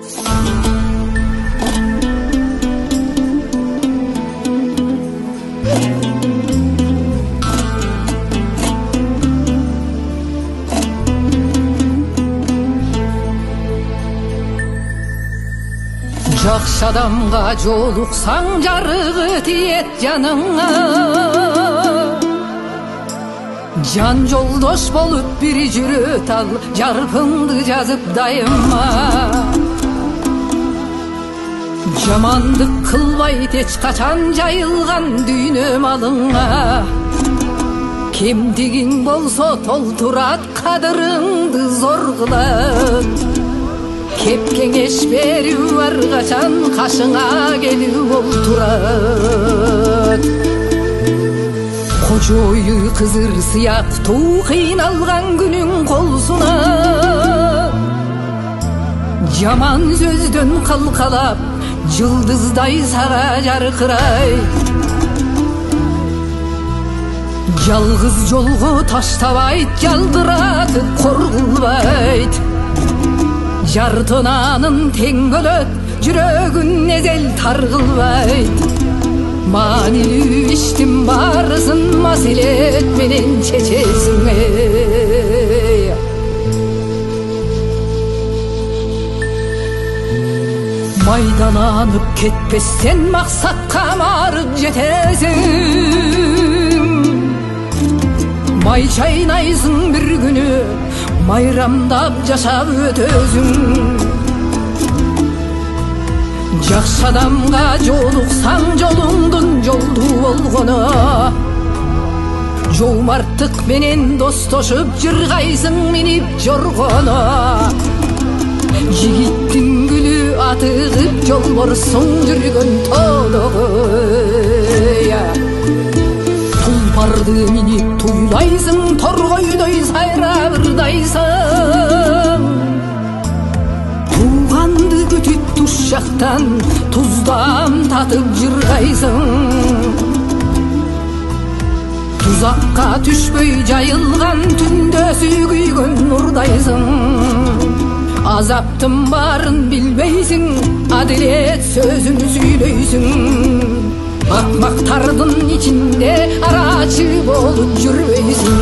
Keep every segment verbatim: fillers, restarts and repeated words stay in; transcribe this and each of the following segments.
Жақсы адамға жолықсаң жарығы тиет жаныңа, жан жолдош болып бір жүрөт ал, жарпыңды жазып дайыма. Жамандық қылбайт эч қачан жайылған дүйнө малыңа, кемдигиң болсо толтурат кадырыңды зор кылат. Кеп кеңеш берүү ар качан кашыңа келүү олтурат. Кожою кызыр сыяктуу кыйналган күнүң колсуна, жаман сөздөн калкалап жылдыздай сага жаркырайт. Жалгыз жолго таштабайт, жалдыратып кор кылбайт. Жартынанын тең бөлөт, жүрөгүн эзел тар кылбайт. Маанилүү иштин баарысын маселет менен чечесиң. Майдаланып кетпестен максатка барып жетесиң. Май чайнайсың бир күнү, майрамдап жашап өтөсүң. Жакшы адамга жолуксаң жолуңдун жолдуу болгону, жоомарттык менен достошуп жыргайсың минип жоргону. Жигиттин гүлү атыгып жолборсуң жүргөн тоодогу. Тулпарды минип туйлайсың, торгойдой сайрап ырдайсың. Туганды күтүп туш жактан туздам татып жыргайсың. Тузакка түшпөй жайылган түндө сүйгүйгөн нурдайсың. Азаптын барын билбейсиң, адилет сөзүн сүйлөйсүң. Акмактардын ичинде арачы болуп жүрбөйсүң.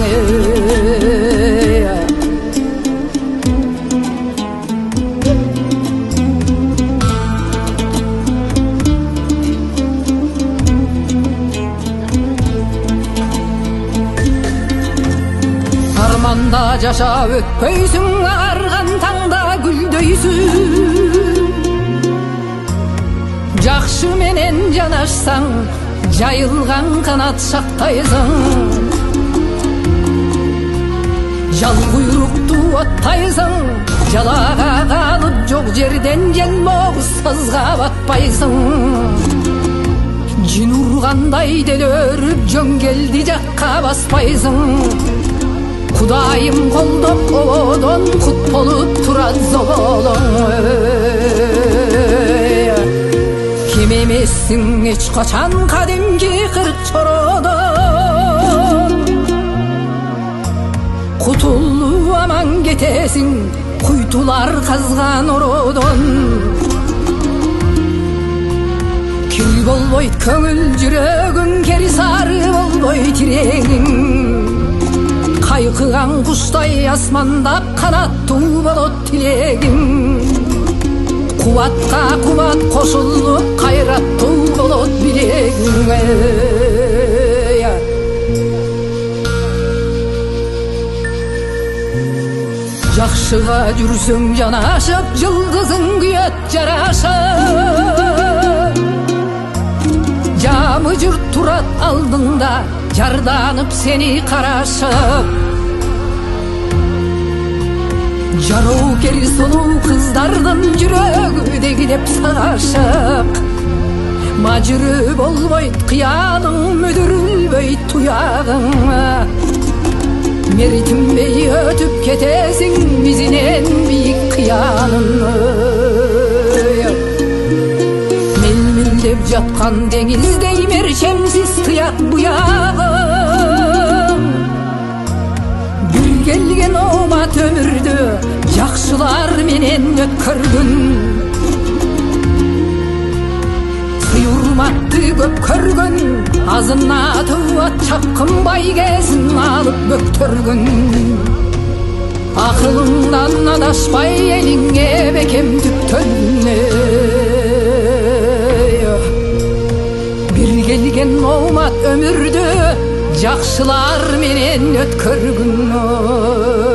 Арманда жашап өтпөйсүң, аарган таңда гүлдөйсүң. Жакшы менен жанашсаң, жайылган канат шактайсың. Жал куйрукту оттайсың, жалага калып жок жерден желмок сазга батпайсың. Жин ургандай делөрүп жөңгелди жакка баспайсың. Кудайым колдоп ободон кут болуп турат зоболоң. Кем эмессиң эч качан кадимки кырк чородон. Кутулуп аман кетесиң, куйтулар казган ородон. Кил болбойт көңүл жүрөгүң, кери сары болбойт иреңиң. Кайкыган куштай асмандап канаттуу болот тилегиң. Кубатка кубат кошулуп кайраттуу болот билегиң. Жакшыга жүрсөң жанашып, жылдызың күйөт жарашып. Жамы журт турат алдыңда, жарданып сени карашып. Жароо кери сонуу кыздардын жүрөгү дегидеп сагашып. Мажыры болбойт кыялың, мүдүрүлбөйт туягың. Меритинбей өтүп кетесиң бизинен бийик кыялын. Мелмилдеп жаткан деңиздей мерчемсиз тыят буягың. Бир келген оомат өмүрдү жакшылар менен өткөргүн. зұлматты көп көрген, азынатуы чапқынбай кезін алып бөктірген. Ақылыңдан адаспай еліңе бекем түптөліне, бір келген оңмат өмірді жақшылар менен өткөргін.